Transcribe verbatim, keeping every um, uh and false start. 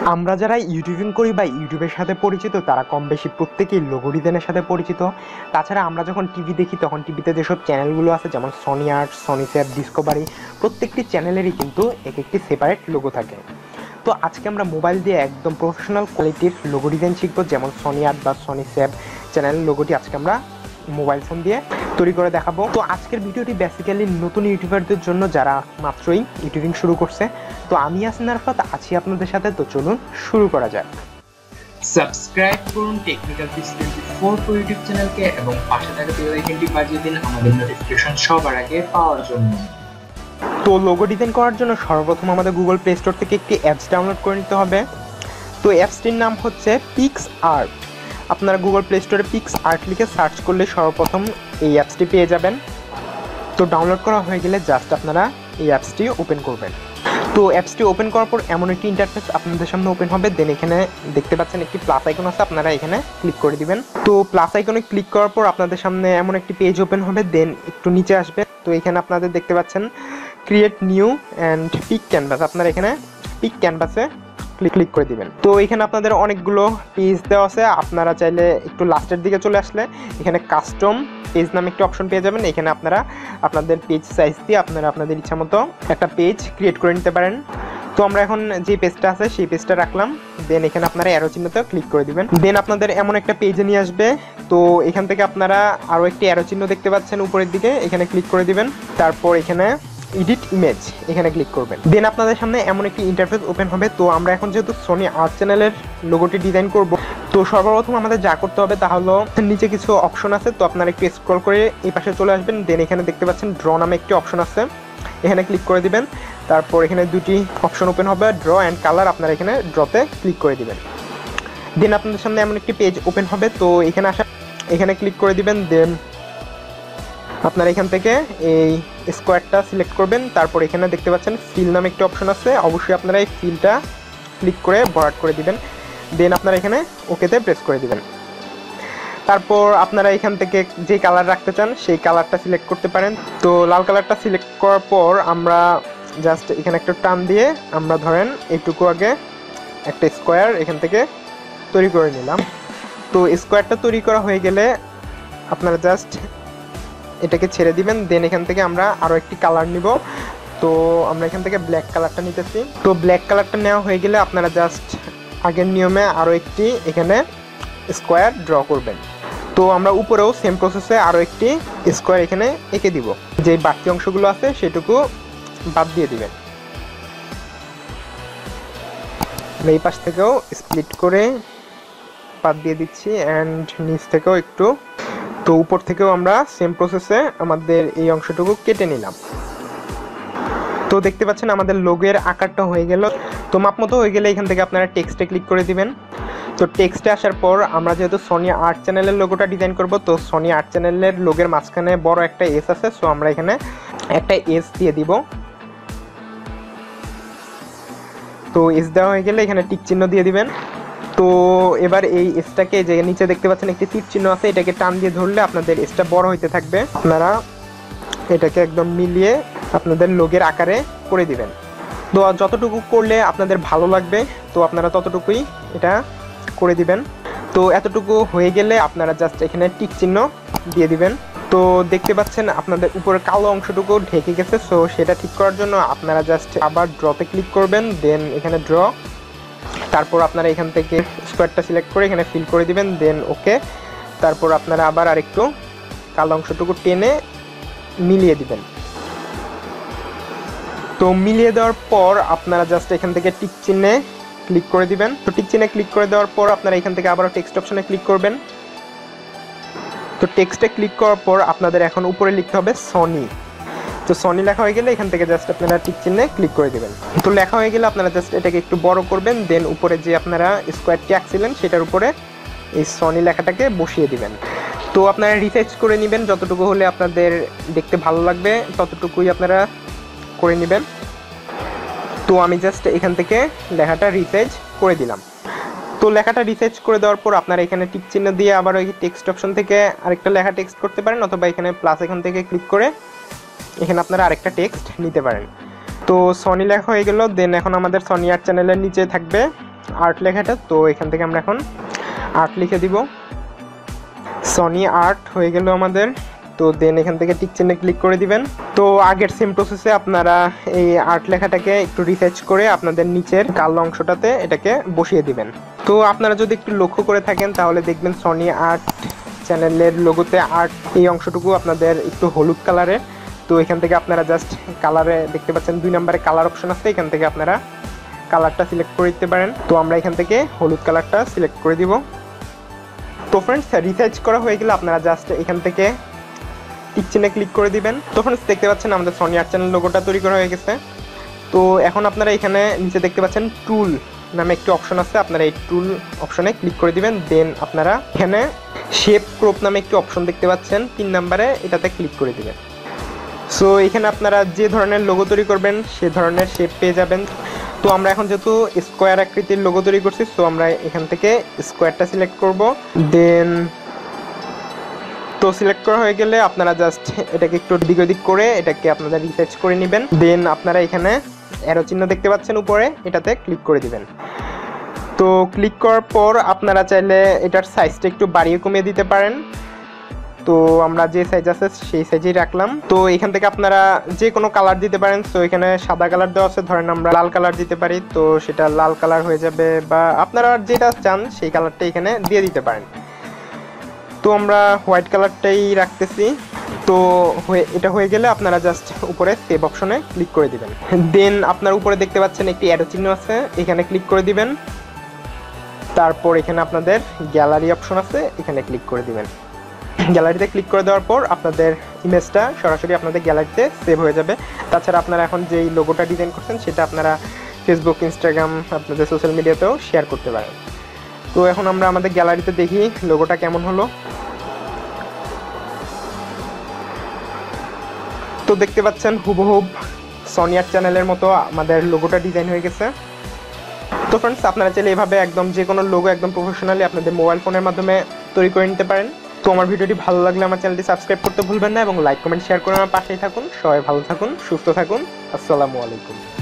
আমরা যারা ইউটিউবিং করি বা ইউটিউবের সাথে পরিচিত তারা কম বেশি প্রত্যেকেই লোগো ডিজাইনের সাথে পরিচিত। তাছাড়া আমরা যখন টিভি দেখি তখন টিভিতে যেসব চ্যানেলগুলো আছে যেমন Sony art, Sony SAB, Discovery, প্রত্যেকটি চ্যানেলেরই কিন্তু এক একটি সেপারেট লোগো থাকে। তো আজকে আমরা মোবাইল দিয়ে একদম প্রফেশনাল কোয়ালিটির লোগো ডিজাইন শিখবো, যেমন সনি আর্ট বা সনি স্যাপ চ্যানেলের লোগোটি আজকে আমরা মোবাইল ফোন দিয়ে তৈরি করে দেখাবো। তো আজকের ভিডিওটি বেসিক্যালি নতুন ইউটিউবারদের জন্য যারা মাত্রই ইউটিউবিং শুরু করছে। তো আমি ইয়াসিন আরাফাত আছি আপনাদের সাথে, তো চলুন শুরু করা যাক। সাবস্ক্রাইব করুন technical tips twenty four two YouTube চ্যানেলকে এবং পাশে থাকা বেল আইকনটি বাজিয়ে দিন আমাদের নোটিফিকেশন সবার আগে পাওয়ার জন্য। তো লোগো ডিজাইন করার জন্য সর্বপ্রথম আমাদের গুগল প্লে স্টোর থেকে একটি অ্যাপস ডাউনলোড করে নিতে হবে। তো অ্যাপসটির নাম হচ্ছে পিক্স আর্ট। আপনারা গুগল প্লে স্টোরে পিক্স আর্ট লিখে সার্চ করলে সর্বপ্রথম এই অ্যাপসটি পেয়ে যাবেন। তো ডাউনলোড করা হয়ে গেলে জাস্ট আপনারা এই অ্যাপসটি ওপেন করবেন। তো অ্যাপসটি ওপেন করার পর এমন একটি ইন্টারফেস আপনাদের সামনে ওপেন হবে। দেন এখানে দেখতে পাচ্ছেন একটি প্লাস আইকন আছে, আপনারা এখানে ক্লিক করে দিবেন। তো প্লাস আইকনে ক্লিক করার পর আপনাদের সামনে এমন একটি পেজ ওপেন হবে। দেন একটু নিচে আসবে, তো এখানে আপনাদের দেখতে পাচ্ছেন create new and pick canvas. আপনারা এখানে পিক ক্যানভাসে ক্লিক ক্লিক করে দিবেন। তো এখানে আপনাদের অনেকগুলো পেজ দেওয়া আছে, আপনারা চাইলে একটু লাস্টের দিকে চলে আসলে এখানে কাস্টম পেজ নামে একটি অপশন পেয়ে যাবেন। এখানে আপনারা আপনাদের পেজ সাইজ দিয়ে আপনারা আপনাদের ইচ্ছা মতো একটা পেজ ক্রিয়েট করে নিতে পারেন। তো আমরা এখন যে পেজটা আছে সেই পেজটা রাখলাম। দেন এখানে আপনারা অ্যারো চিহ্নতে ক্লিক করে দিবেন। দেন আপনাদের এমন একটা পেজে নিয়ে আসবে। তো এখান থেকে আপনারা আরও একটি অ্যারো চিহ্ন দেখতে পাচ্ছেন উপরের দিকে, এখানে ক্লিক করে দিবেন। তারপর এখানে এডিট ইমেজ এখানে ক্লিক করবেন। দেন আপনাদের সামনে এমন একটি ইন্টারফেস ওপেন হবে। তো আমরা এখন যেহেতু সনি আর্ট চ্যানেলের লোগোটি ডিজাইন করব, তো সর্বপ্রথম আমাদের যা করতে হবে তা হলো নিচে কিছু অপশন আছে, তো আপনারা একটু স্ক্রল করে এই পাশে চলে আসবেন। দেন এখানে দেখতে পাচ্ছেন ড্র নামে একটি অপশন আছে, এখানে ক্লিক করে দিবেন। তারপর এখানে দুটি অপশন ওপেন হবে, ড্র অ্যান্ড কালার, আপনারা এখানে ড্রতে ক্লিক করে দিবেন। দেন আপনাদের সামনে এমন একটি পেজ ওপেন হবে। তো এখানে আসা এখানে ক্লিক করে দিবেন। দেন আপনারা এখান থেকে এই স্কোয়ারটা সিলেক্ট করবেন। তারপর এখানে দেখতে পাচ্ছেন ফিল নামে একটি অপশন আছে, অবশ্যই আপনারা এই ফিলটা ক্লিক করে ভরাট করে দিবেন। দেন আপনারা এখানে ওকেতে প্রেস করে দিবেন। তারপর আপনারা এখান থেকে যে কালার রাখতে চান সেই কালারটা সিলেক্ট করতে পারেন। তো লাল কালারটা সিলেক্ট করার পর আমরা জাস্ট এখানে একটা টান দিয়ে আমরা ধরেন এইটুকু আগে একটা স্কোয়ার এখান থেকে তৈরি করে নিলাম। তো স্কোয়ারটা তৈরি করা হয়ে গেলে আপনারা জাস্ট এটাকে ছেড়ে দিবেন। দেন এখান থেকে আমরা আরও একটি কালার নিব। তো আমরা এখান থেকে ব্ল্যাক কালারটা নিতেছি। তো ব্ল্যাক কালারটা নেওয়া হয়ে গেলে আপনারা জাস্ট আগের নিয়মে আরও একটি এখানে স্কোয়ার ড্র করবেন। তো আমরা উপরেও সেম প্রসেসে আরও একটি স্কোয়ার এখানে এঁকে দিব। যে বাকি অংশগুলো আছে সেটুকু বাদ দিয়ে দিবেন। এই পাশ থেকেও স্প্লিট করে বাদ দিয়ে দিচ্ছি অ্যান্ড নিচ থেকেও একটু। তো উপর থেকেও আমরা সেম প্রসেসে আমাদের এই অংশটুকু কেটে নিলাম। তো দেখতে পাচ্ছেন আমাদের লোগোর আকারটা হয়ে গেল। তো মাপ মতো হয়ে গেলে এখান থেকে আপনারা টেক্সটে ক্লিক করে দিবেন। তো টেক্সটে আসার পর আমরা যেহেতু সনি আর্ট চ্যানেলের লোগোটা ডিজাইন করব, তো সনি আর্ট চ্যানেলের লোগোর মাঝখানে বড় একটা এস আছে, সো আমরা এখানে একটা এস দিয়ে দিব। তো এস দেওয়া হয়ে গেলে এখানে টিক চিহ্ন দিয়ে দিবেন। তো এবার এই এসটাকে যে নিচে দেখতে পাচ্ছেন একটি তীর চিহ্ন আছে, এটাকে টান দিয়ে ধরলে আপনাদের এসটা বড় হইতে থাকবে। আপনারা এটাকে একদম মিলিয়ে আপনাদের লোগোর আকারে করে দিবেন। তো যতটুকু করলে আপনাদের ভালো লাগবে তো আপনারা ততটুকুই এটা করে দিবেন। তো এতটুকু হয়ে গেলে আপনারা জাস্ট এখানে টিক চিহ্ন দিয়ে দিবেন। তো দেখতে পাচ্ছেন আপনাদের উপরে কালো অংশটুকু ঢেকে গেছে, সো সেটা ঠিক করার জন্য আপনারা জাস্ট আবার ড্রতে ক্লিক করবেন। দেন এখানে ড্র, তারপর আপনারা এখান থেকে স্কোয়ারটা সিলেক্ট করে এখানে ফিল করে দিবেন। দেন ওকে, তারপর আপনারা আবার আরেকটু কালো অংশটুকু টেনে মিলিয়ে দিবেন। তো মিলিয়ে দেওয়ার পর আপনারা জাস্ট এখান থেকে টিক চিহ্নে ক্লিক করে দিবেন। তো টিক চিহ্নে ক্লিক করে দেওয়ার পর আপনারা এখান থেকে আবারও টেক্সট অপশনে ক্লিক করবেন। তো টেক্সটে ক্লিক করার পর আপনাদের এখন উপরে লিখতে হবে সনি। তো সনি লেখা হয়ে গেলে এখান থেকে জাস্ট আপনারা টিক চিহ্নে ক্লিক করে দেবেন। তো লেখা হয়ে গেলে আপনারা জাস্ট এটাকে একটু বড় করবেন। দেন উপরে যে আপনারা স্কোয়ারটি আঁকছিলেন সেটার উপরে এই সনি লেখাটাকে বসিয়ে দিবেন। তো আপনারা রিসাইজ করে নেবেন, যতটুকু হলে আপনাদের দেখতে ভালো লাগবে ততটুকুই আপনারা করে নেবেন। তো আমি জাস্ট এখান থেকে লেখাটা রিসাইজ করে দিলাম। তো লেখাটা রিসাইজ করে দেওয়ার পর আপনারা এখানে টিক চিহ্ন দিয়ে আবার ওই টেক্সট অপশন থেকে আরেকটা লেখা টেক্সট করতে পারেন, অথবা এখানে প্লাস এখান থেকে ক্লিক করে এখানে আপনারা আরেকটা টেক্সট নিতে পারেন। তো সনি লেখা হয়ে গেল। দেন এখন আমাদের সনি আর্ট চ্যানেলের নিচে থাকবে আর্ট লেখাটা, তো এখান থেকে আমরা এখন আর্ট লিখে দিব। সনি আর্ট হয়ে গেল আমাদের। তো দেন এখান থেকে টিক চিহ্নে ক্লিক করে দিবেন। তো আগের সেম প্রসেসে আপনারা এই আর্ট লেখাটাকে একটু রিসার্চ করে আপনাদের নিচের কালো অংশটাতে এটাকে বসিয়ে দিবেন। তো আপনারা যদি একটু লক্ষ্য করে থাকেন তাহলে দেখবেন সনি আর্ট চ্যানেলের লোগোতে আর্ট এই অংশটুকু আপনাদের একটু হলুদ কালারের। তো এখান থেকে আপনারা জাস্ট কালারে দেখতে পাচ্ছেন দুই নম্বরে কালার অপশন আছে, এখান থেকে আপনারা কালারটা সিলেক্ট করে দিতে পারেন। তো আমরা এখান থেকে হলুদ কালারটা সিলেক্ট করে দিব। তো ফ্রেন্ডস রিসার্চ করা হয়ে গেলে আপনারা জাস্ট এখান থেকে টিক চিহ্নে ক্লিক করে দিবেন। তো ফ্রেন্ডস দেখতে পাচ্ছেন আমাদের সনি আর্ট চ্যানেল লোগোটা তৈরি করা হয়ে গেছে। তো এখন আপনারা এখানে নিচে দেখতে পাচ্ছেন টুল নামে একটি অপশন আছে, আপনারা এই টুল অপশনে ক্লিক করে দিবেন। দেন আপনারা এখানে শেপ ক্রপ নামে একটি অপশন দেখতে পাচ্ছেন তিন নম্বরে, এটাতে ক্লিক করে দিবেন। সো এখানে আপনারা যে ধরনের লোগো তৈরি করবেন সে ধরনের শেপ পেয়ে যাবেন। তো আমরা এখন যেহেতু স্কোয়ার আকৃতির লোগো তৈরি করছি, সো আমরা এখান থেকে স্কোয়ারটা সিলেক্ট করব। দেন তো সিলেক্ট করা হয়ে গেলে আপনারা জাস্ট এটাকে একটু দিক ওদিক করে এটাকে আপনারা রিসার্চ করে নেবেন। দেন আপনারা এখানে অ্যারো চিহ্ন দেখতে পাচ্ছেন উপরে, এটাতে ক্লিক করে দিবেন। তো ক্লিক করার পর আপনারা চাইলে এটার সাইজটা একটু বাড়িয়ে কমিয়ে দিতে পারেন। তো আমরা যে সাইজ আছে সেই সাইজেই রাখলাম। তো এখান থেকে আপনারা যে কোনো কালার দিতে পারেন। তো এখানে সাদা কালার দেওয়া আছে, ধরেন আমরা লাল কালার দিতে পারি, তো সেটা লাল কালার হয়ে যাবে, বা আপনারা যেটা চান সেই কালারটা এখানে দিয়ে দিতে পারেন। তো আমরা হোয়াইট কালারটাই রাখতেছি। তো হয়ে এটা হয়ে গেলে আপনারা জাস্ট উপরে সেভ অপশনে ক্লিক করে দিবেন। দেন আপনার উপরে দেখতে পাচ্ছেন একটি অ্যারো চিহ্ন আছে, এখানে ক্লিক করে দিবেন। তারপর এখানে আপনাদের গ্যালারি অপশন আছে, এখানে ক্লিক করে দিবেন। গ্যালারিতে ক্লিক করে দেওয়ার পর আপনাদের ইমেজটা সরাসরি আপনাদের গ্যালারিতে সেভ হয়ে যাবে। তাছাড়া আপনারা এখন যেই লোগোটা ডিজাইন করছেন সেটা আপনারা ফেসবুক, ইনস্টাগ্রাম, আপনাদের সোশ্যাল মিডিয়াতেও শেয়ার করতে পারেন। তো এখন আমরা আমাদের গ্যালারিতে দেখি লোগোটা কেমন হলো। তো দেখতে পাচ্ছেন হুবহুব সনি আর্ট চ্যানেলের মতো আমাদের লোগোটা ডিজাইন হয়ে গেছে। তো ফ্রেন্ডস আপনারা চাইলে এভাবে একদম যে কোনো লোগো একদম প্রফেশনালি আপনাদের মোবাইল ফোনের মাধ্যমে তৈরি করে নিতে পারেন। তো আমার ভিডিওটি ভালো লাগলে আমার চ্যানেলটি সাবস্ক্রাইব করতে ভুলবেন না এবং লাইক কমেন্ট শেয়ার করে আমার পাশেই থাকুন। সবাই ভালো থাকুন, সুস্থ থাকুন। আসসালামু আলাইকুম।